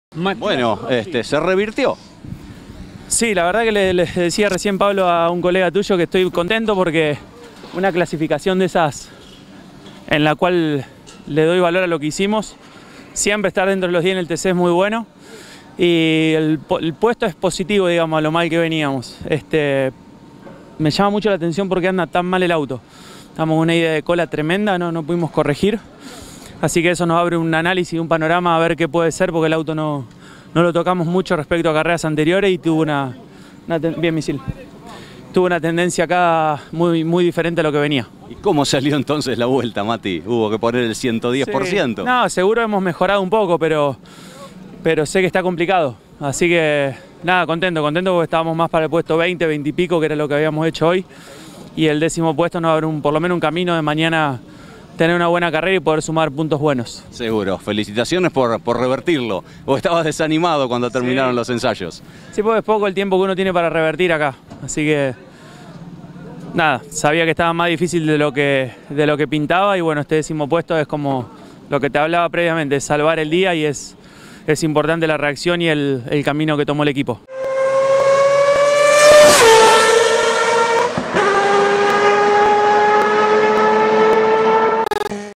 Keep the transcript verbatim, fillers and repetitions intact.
Bueno, este, se revirtió. Sí, la verdad que le, le decía recién, Pablo, a un colega tuyo que estoy contento porque una clasificación de esas en la cual le doy valor a lo que hicimos, siempre estar dentro de los diez en el T C es muy bueno y el, el puesto es positivo, digamos, a lo mal que veníamos. Este, me llama mucho la atención porque anda tan mal el auto. Estamos con una idea de cola tremenda, no, no pudimos corregir. Así que eso nos abre un análisis, un panorama a ver qué puede ser, porque el auto no, no lo tocamos mucho respecto a carreras anteriores y tuvo una, una bien misil, tuvo una tendencia acá muy, muy diferente a lo que venía. ¿Y cómo salió entonces la vuelta, Mati? ¿Hubo que poner el ciento diez por ciento? Sí. No, seguro hemos mejorado un poco, pero, pero sé que está complicado. Así que nada, contento, contento porque estábamos más para el puesto veinte, veinte y pico, que era lo que habíamos hecho hoy. Y el décimo puesto nos abre un, por lo menos un camino de mañana tener una buena carrera y poder sumar puntos buenos. Seguro. Felicitaciones por, por revertirlo. ¿O estabas desanimado cuando terminaron sí. los ensayos? Sí, porque es poco el tiempo que uno tiene para revertir acá. Así que nada, sabía que estaba más difícil de lo que, de lo que pintaba y bueno, este décimo puesto es como lo que te hablaba previamente, es salvar el día y es, es importante la reacción y el, el camino que tomó el equipo.